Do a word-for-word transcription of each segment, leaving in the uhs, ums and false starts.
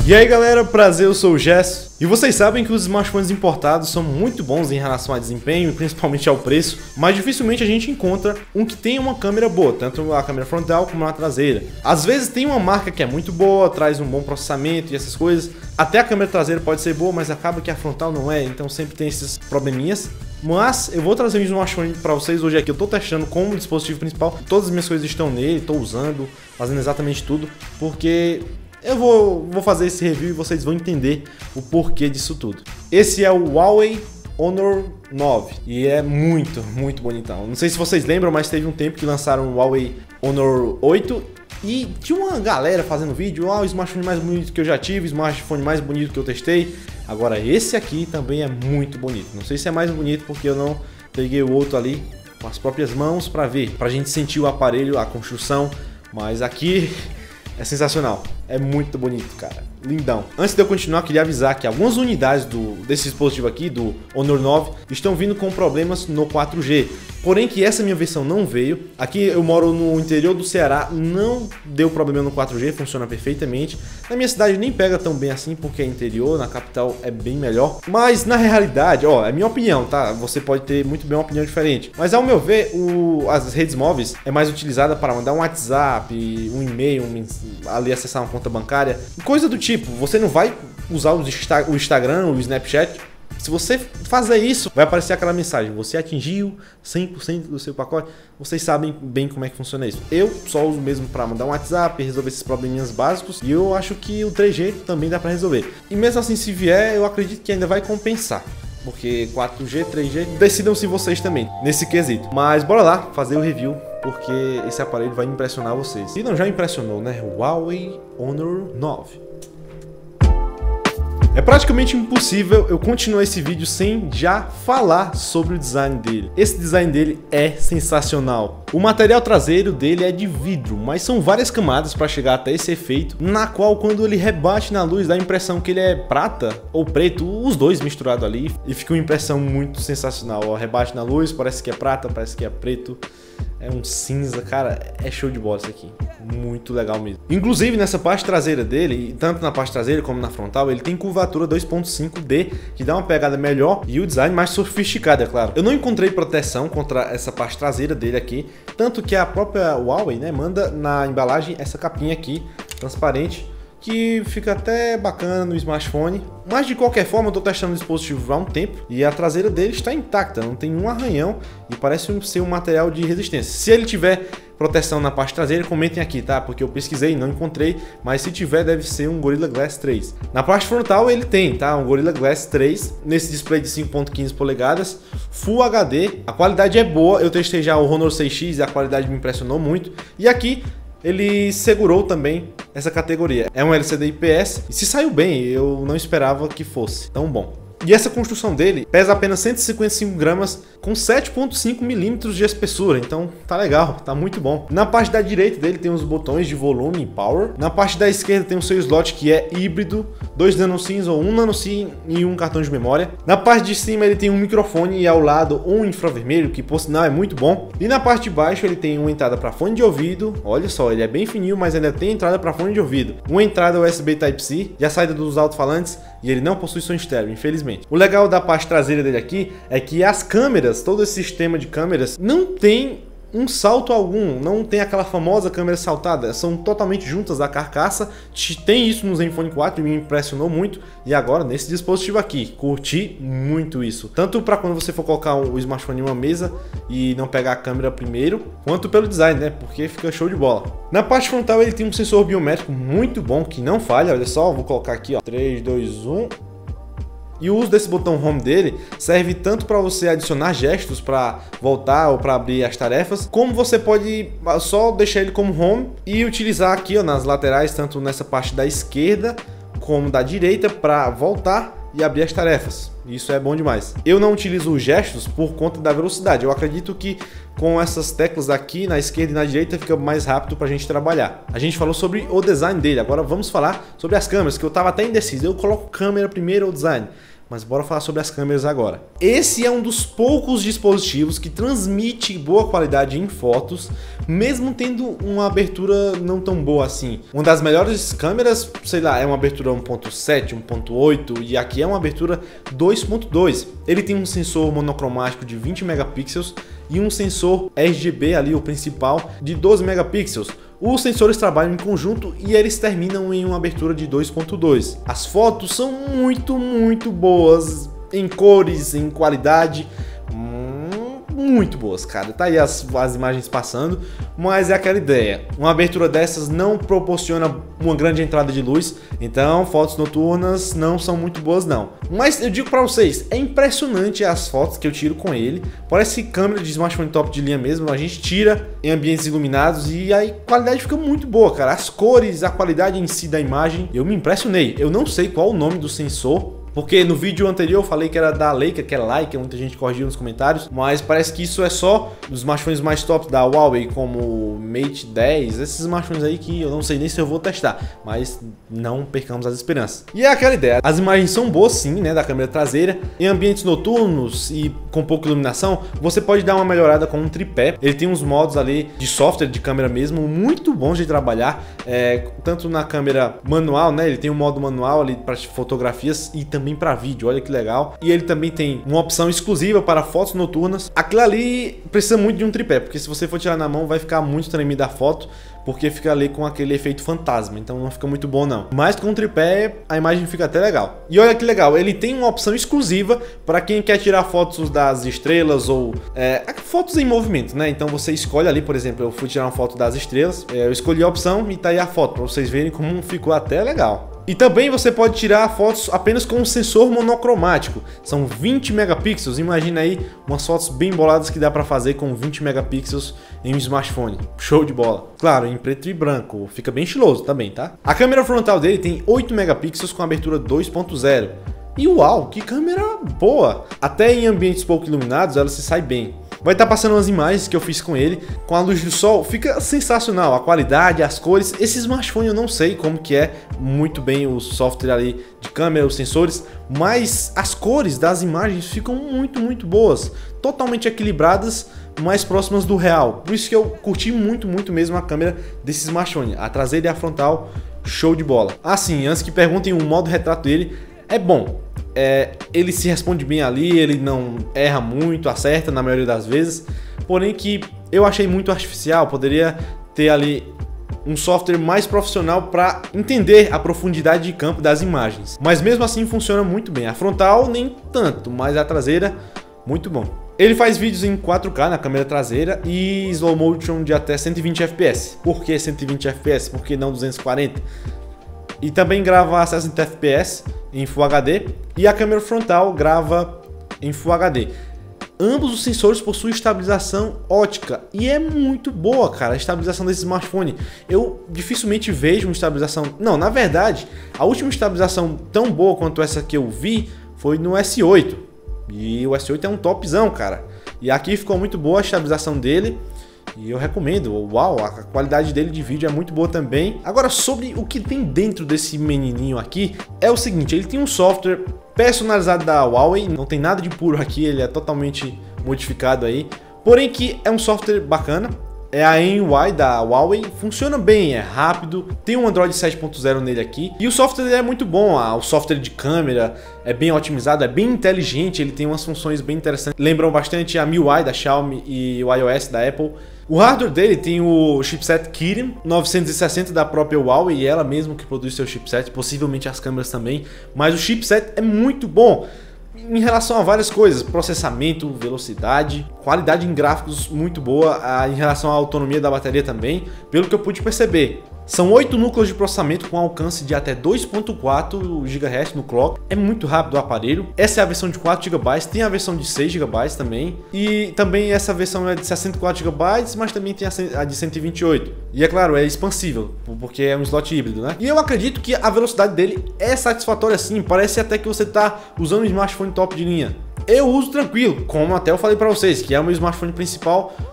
E aí galera, prazer, eu sou o Jess. E vocês sabem que os smartphones importados são muito bons em relação a desempenho e principalmente ao preço, mas dificilmente a gente encontra um que tenha uma câmera boa, tanto a câmera frontal como a traseira. Às vezes tem uma marca que é muito boa, traz um bom processamento e essas coisas, até a câmera traseira pode ser boa, mas acaba que a frontal não é, então sempre tem esses probleminhas. Mas eu vou trazer um smartphone para vocês hoje aqui, eu tô testando como dispositivo principal, todas as minhas coisas estão nele, tô usando, fazendo exatamente tudo, porque eu vou, vou fazer esse review e vocês vão entender o porquê disso tudo. Esse é o Huawei Honor nove e é muito, muito bonitão. Não sei se vocês lembram, mas teve um tempo que lançaram o Huawei Honor oito e tinha uma galera fazendo vídeo, ah, o smartphone mais bonito que eu já tive, o smartphone mais bonito que eu testei. Agora esse aqui também é muito bonito. Não sei se é mais bonito porque eu não peguei o outro ali com as próprias mãos para ver, pra gente sentir o aparelho, a construção, mas aqui é sensacional, é muito bonito, cara, lindão. Antes de eu continuar, queria avisar que algumas unidades do, desse dispositivo aqui, do Honor nove, estão vindo com problemas no quatro G. Porém que essa minha versão não veio. Aqui eu moro no interior do Ceará, não deu problema no quatro G, funciona perfeitamente. Na minha cidade nem pega tão bem assim porque é interior, na capital é bem melhor. Mas na realidade, ó, é minha opinião, tá? Você pode ter muito bem uma opinião diferente. Mas ao meu ver, o, as redes móveis é mais utilizada para mandar um WhatsApp, um e-mail, um, ali acessar uma conta bancária, coisa do tipo. Você não vai usar o, Insta, o Instagram, o Snapchat. Se você fazer isso, vai aparecer aquela mensagem: você atingiu cem por cento do seu pacote. Vocês sabem bem como é que funciona isso. Eu só uso mesmo para mandar um WhatsApp, resolver esses probleminhas básicos. E eu acho que o três G também dá para resolver. E mesmo assim, se vier, eu acredito que ainda vai compensar. Porque quatro G, três G, decidam-se vocês também nesse quesito. Mas bora lá fazer o review, porque esse aparelho vai impressionar vocês. E não já impressionou, né? O Huawei Honor nove. É praticamente impossível eu continuar esse vídeo sem já falar sobre o design dele. Esse design dele é sensacional. O material traseiro dele é de vidro, mas são várias camadas para chegar até esse efeito, na qual quando ele rebate na luz dá a impressão que ele é prata ou preto, os dois misturados ali, e fica uma impressão muito sensacional. Ó, rebate na luz, parece que é prata, parece que é preto. É um cinza, cara, é show de bola isso aqui. Muito legal mesmo. Inclusive nessa parte traseira dele, tanto na parte traseira como na frontal, ele tem curvatura dois ponto cinco D, que dá uma pegada melhor e o design mais sofisticado, é claro. Eu não encontrei proteção contra essa parte traseira dele aqui, tanto que a própria Huawei, né, manda na embalagem essa capinha aqui, transparente, que fica até bacana no smartphone. Mas de qualquer forma eu tô testando o dispositivo há um tempo e a traseira dele está intacta, não tem um arranhão e parece ser um material de resistência. Se ele tiver proteção na parte traseira, comentem aqui, tá? Porque eu pesquisei e não encontrei, mas se tiver deve ser um Gorilla Glass três. Na parte frontal ele tem, tá? Um Gorilla Glass três nesse display de cinco ponto quinze polegadas, Full H D, a qualidade é boa. Eu testei já o Honor seis X e a qualidade me impressionou muito. E aqui ele segurou também essa categoria. É um L C D I P S e se saiu bem, eu não esperava que fosse tão bom. E essa construção dele pesa apenas cento e cinquenta e cinco gramas com sete ponto cinco milímetros de espessura, então tá legal, tá muito bom. Na parte da direita dele tem os botões de volume e power. Na parte da esquerda tem o seu slot que é híbrido, dois nano-SIMs ou um nano-SIM e um cartão de memória. Na parte de cima ele tem um microfone e ao lado um infravermelho, que por sinal é muito bom. E na parte de baixo ele tem uma entrada para fone de ouvido, olha só, ele é bem fininho, mas ainda tem entrada para fone de ouvido. Uma entrada U S B Type-C e a saída dos alto-falantes, e ele não possui som estéreo, infelizmente. O legal da parte traseira dele aqui é que as câmeras, todo esse sistema de câmeras, não tem um salto algum, não tem aquela famosa câmera saltada, são totalmente juntas da carcaça. Tem isso no Zenfone quatro e me impressionou muito, e agora nesse dispositivo aqui, curti muito isso, tanto para quando você for colocar o smartphone em uma mesa e não pegar a câmera primeiro, quanto pelo design, né, porque fica show de bola. Na parte frontal ele tem um sensor biométrico muito bom, que não falha, olha só, vou colocar aqui, ó, três, dois, um... E o uso desse botão Home dele serve tanto para você adicionar gestos para voltar ou para abrir as tarefas, como você pode só deixar ele como Home e utilizar aqui, ó, nas laterais, tanto nessa parte da esquerda como da direita, para voltar e abrir as tarefas. Isso é bom demais. Eu não utilizo os gestos por conta da velocidade. Eu acredito que com essas teclas aqui na esquerda e na direita fica mais rápido para a gente trabalhar. A gente falou sobre o design dele, agora vamos falar sobre as câmeras, que eu estava até indeciso. Eu coloco câmera primeiro ou design? mas bora falar sobre as câmeras agora. Esse é um dos poucos dispositivos que transmite boa qualidade em fotos, mesmo tendo uma abertura não tão boa assim. Uma das melhores câmeras, sei lá, é uma abertura um ponto sete, um ponto oito e aqui é uma abertura dois ponto dois. Ele tem um sensor monocromático de vinte megapixels e um sensor R G B ali, o principal, de doze megapixels. Os sensores trabalham em conjunto e eles terminam em uma abertura de dois ponto dois. As fotos são muito, muito boas em cores, em qualidade, muito boas, cara. Tá aí as, as imagens passando, mas é aquela ideia. Uma abertura dessas não proporciona uma grande entrada de luz, então fotos noturnas não são muito boas não. Mas eu digo pra vocês, é impressionante as fotos que eu tiro com ele. Parece câmera de smartphone top de linha mesmo. A gente tira em ambientes iluminados e a qualidade fica muito boa, cara. As cores, a qualidade em si da imagem, eu me impressionei. Eu não sei qual o nome do sensor, porque no vídeo anterior eu falei que era da Leica, que é Leica, muita gente corrigiu nos comentários, mas parece que isso é só dos smartphones mais top da Huawei, como o Mate dez, esses smartphones aí que eu não sei nem se eu vou testar, mas não percamos as esperanças. E é aquela ideia, as imagens são boas sim, né, da câmera traseira. Em ambientes noturnos e com pouca iluminação, você pode dar uma melhorada com um tripé. Ele tem uns modos ali de software de câmera mesmo, muito bons de trabalhar, é, tanto na câmera manual, né, ele tem um modo manual ali para fotografias e também também para vídeo, olha que legal. E ele também tem uma opção exclusiva para fotos noturnas. Aquilo ali precisa muito de um tripé, porque se você for tirar na mão vai ficar muito tremida a foto, porque fica ali com aquele efeito fantasma, então não fica muito bom não. Mas com o tripé a imagem fica até legal. E olha que legal, ele tem uma opção exclusiva para quem quer tirar fotos das estrelas ou é, fotos em movimento, né? Então você escolhe ali, por exemplo, eu fui tirar uma foto das estrelas, é, eu escolhi a opção e tá aí a foto, para vocês verem como ficou até legal. E também você pode tirar fotos apenas com um sensor monocromático. São vinte megapixels, imagina aí umas fotos bem boladas que dá para fazer com vinte megapixels em um smartphone. Show de bola. Claro, em preto e branco, fica bem estiloso também, tá? A câmera frontal dele tem oito megapixels com abertura dois ponto zero. E uau, que câmera boa! Até em ambientes pouco iluminados ela se sai bem. Vai estar passando umas imagens que eu fiz com ele, com a luz do sol, fica sensacional, a qualidade, as cores. Esse smartphone eu não sei como que é muito bem o software ali de câmera, os sensores, mas as cores das imagens ficam muito, muito boas, totalmente equilibradas, mais próximas do real. Por isso que eu curti muito, muito mesmo a câmera desse smartphone, a traseira e a frontal, show de bola. Assim, antes que perguntem, o modo retrato dele é bom. É, ele se responde bem ali, ele não erra muito, acerta na maioria das vezes, porém que eu achei muito artificial, poderia ter ali um software mais profissional para entender a profundidade de campo das imagens, mas mesmo assim funciona muito bem. A frontal nem tanto, mas a traseira muito bom. Ele faz vídeos em quatro K na câmera traseira e slow motion de até cento e vinte F P S. Por que cento e vinte F P S? Por que não duzentos e quarenta? E também grava a sessenta F P S em Full H D e a câmera frontal grava em Full H D. Ambos os sensores possuem estabilização ótica e é muito boa, cara, a estabilização desse smartphone. Eu dificilmente vejo uma estabilização... Não, na verdade, a última estabilização tão boa quanto essa que eu vi foi no S oito. E o S oito é um topzão, cara. E aqui ficou muito boa a estabilização dele. E eu recomendo, uau, a qualidade dele de vídeo é muito boa também. Agora, sobre o que tem dentro desse menininho aqui, é o seguinte, ele tem um software personalizado da Huawei, não tem nada de puro aqui, ele é totalmente modificado aí, porém que é um software bacana. É a M U I da Huawei, funciona bem, é rápido, tem um Android sete ponto zero nele aqui e o software é muito bom, o software de câmera é bem otimizado, é bem inteligente, ele tem umas funções bem interessantes, lembram bastante a M U I da Xiaomi e o iOS da Apple. O hardware dele tem o chipset Kirin novecentos e sessenta da própria Huawei, e ela mesmo que produz seu chipset, possivelmente as câmeras também, mas o chipset é muito bom em relação a várias coisas, processamento, velocidade, qualidade em gráficos muito boa, em relação à autonomia da bateria também, pelo que eu pude perceber. São oito núcleos de processamento com alcance de até dois ponto quatro gigahertz no clock. É muito rápido o aparelho. Essa é a versão de quatro gigabytes, tem a versão de seis gigabytes também. E também essa versão é de sessenta e quatro gigabytes, mas também tem a de cento e vinte e oito. E é claro, é expansível, porque é um slot híbrido, né? E eu acredito que a velocidade dele é satisfatória sim. Parece até que você está usando um smartphone top de linha. Eu uso tranquilo, como até eu falei para vocês, que é o meu smartphone principal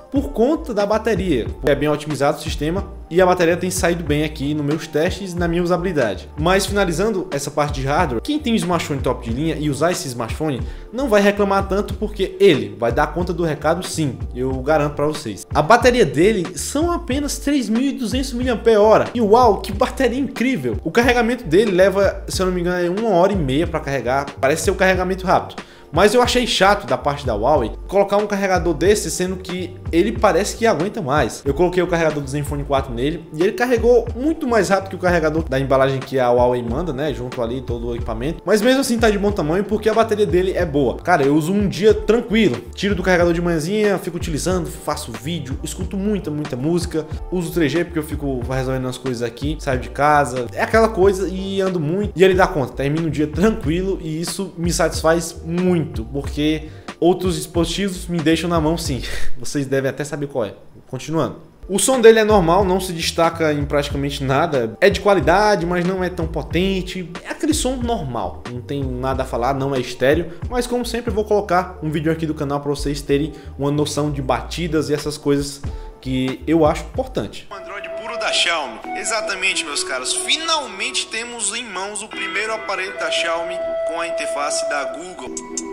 por conta da bateria. É bem otimizado o sistema e a bateria tem saído bem aqui nos meus testes e na minha usabilidade. Mas finalizando essa parte de hardware, quem tem um smartphone top de linha e usar esse smartphone não vai reclamar tanto, porque ele vai dar conta do recado sim, eu garanto para vocês. A bateria dele são apenas três mil e duzentos miliampères-hora e uau, que bateria incrível! O carregamento dele leva, se eu não me engano, uma hora e meia para carregar, parece ser um carregamento rápido. Mas eu achei chato da parte da Huawei colocar um carregador desse, sendo que ele parece que aguenta mais. Eu coloquei o carregador do Zenfone quatro nele e ele carregou muito mais rápido que o carregador da embalagem que a Huawei manda, né? Junto ali todo o equipamento. Mas mesmo assim tá de bom tamanho porque a bateria dele é boa. Cara, eu uso um dia tranquilo. Tiro do carregador de manhãzinha, fico utilizando, faço vídeo, escuto muita, muita música. Uso três G porque eu fico resolvendo as coisas aqui, saio de casa. É aquela coisa e ando muito. E ele dá conta, termina o dia tranquilo e isso me satisfaz muito. Porque outros dispositivos me deixam na mão sim. Vocês devem até saber qual é. Continuando. O som dele é normal, não se destaca em praticamente nada. É de qualidade, mas não é tão potente. É aquele som normal. Não tem nada a falar, não é estéreo. Mas como sempre eu vou colocar um vídeo aqui do canal para vocês terem uma noção de batidas e essas coisas que eu acho importante. Android puro da Xiaomi. Exatamente, meus caros. Finalmente temos em mãos o primeiro aparelho da Xiaomi com a interface da Google.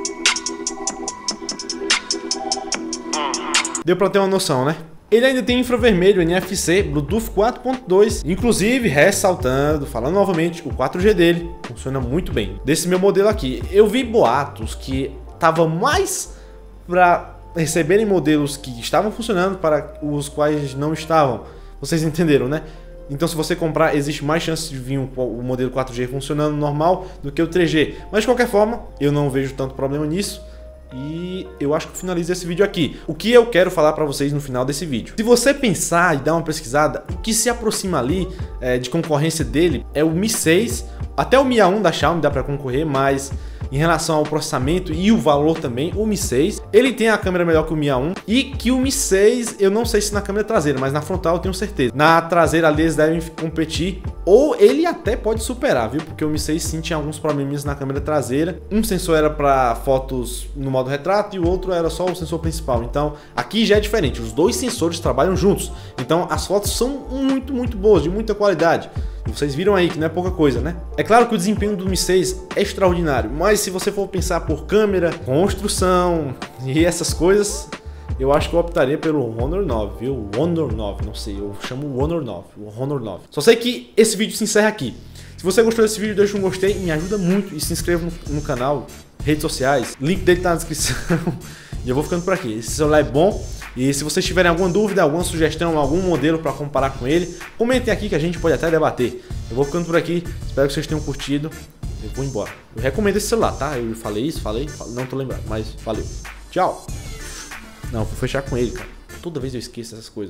Deu pra ter uma noção, né? Ele ainda tem infravermelho, N F C, Bluetooth quatro ponto dois, inclusive ressaltando, falando novamente, o quatro G dele funciona muito bem. Desse meu modelo aqui, eu vi boatos que tava mais para receberem modelos que estavam funcionando para os quais não estavam. Vocês entenderam, né? Então se você comprar, existe mais chance de vir o modelo quatro G funcionando normal do que o três G. Mas de qualquer forma, eu não vejo tanto problema nisso. E eu acho que eu finalizo esse vídeo aqui. O que eu quero falar para vocês no final desse vídeo. Se você pensar e dar uma pesquisada, o que se aproxima ali é, de concorrência dele é o Mi seis. Até o Mi A um da Xiaomi dá para concorrer, mas em relação ao processamento e o valor também, o Mi seis, ele tem a câmera melhor que o Mi A um. E que o Mi seis, eu não sei se na câmera traseira, mas na frontal eu tenho certeza. Na traseira ali eles devem competir, ou ele até pode superar, viu? Porque o Mi seis sim tinha alguns probleminhas na câmera traseira. Um sensor era para fotos no modo retrato e o outro era só o sensor principal. Então aqui já é diferente, os dois sensores trabalham juntos. Então as fotos são muito, muito boas, de muita qualidade. Vocês viram aí que não é pouca coisa, né? É claro que o desempenho do Mi seis é extraordinário, mas se você for pensar por câmera, construção e essas coisas, eu acho que eu optaria pelo Honor nove, viu? O Honor nove, não sei, eu chamo o Honor nove, o Honor nove. Só sei que esse vídeo se encerra aqui. Se você gostou desse vídeo, deixa um gostei, me ajuda muito e se inscreva no, no canal, redes sociais, link dele tá na descrição. E eu vou ficando por aqui. Esse celular é bom. E se vocês tiverem alguma dúvida, alguma sugestão, algum modelo para comparar com ele, comentem aqui que a gente pode até debater. Eu vou ficando por aqui, espero que vocês tenham curtido. Eu vou embora. Eu recomendo esse celular, tá? Eu falei isso, falei, não tô lembrado, mas valeu. Tchau. Não, vou fechar com ele, cara. Toda vez eu esqueço essas coisas.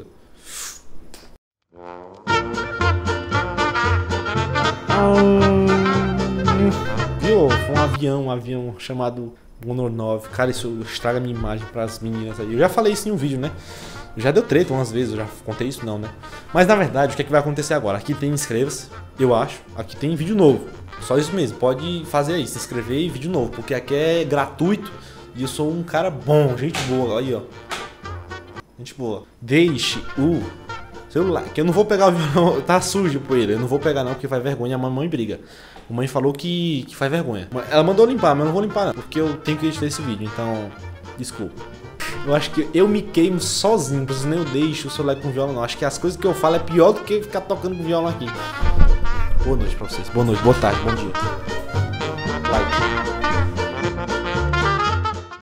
Viu? Foi um avião, um avião chamado Honor nove. Cara, isso estraga a minha imagem pras meninas aí. Eu já falei isso em um vídeo, né? Já deu treta umas vezes, eu já contei isso não, né? Mas na verdade, o que é que vai acontecer agora? Aqui tem inscreva-se, eu acho. Aqui tem vídeo novo. Só isso mesmo, pode fazer aí, se inscrever e vídeo novo. Porque aqui é gratuito e eu sou um cara bom, gente boa. Aí, ó. Gente boa. Deixe o celular, que eu não vou pegar o violão, tá sujo poeira. Eu não vou pegar não, porque faz vergonha, a mamãe briga. A mãe falou que, que faz vergonha. Ela mandou limpar, mas eu não vou limpar não, porque eu tenho que editar esse vídeo, então desculpa. Eu acho que eu me queimo sozinho, por isso nem eu deixo o celular com violão não. Acho que as coisas que eu falo é pior do que ficar tocando com violão aqui. Boa noite pra vocês, boa noite, boa tarde, bom dia. Like.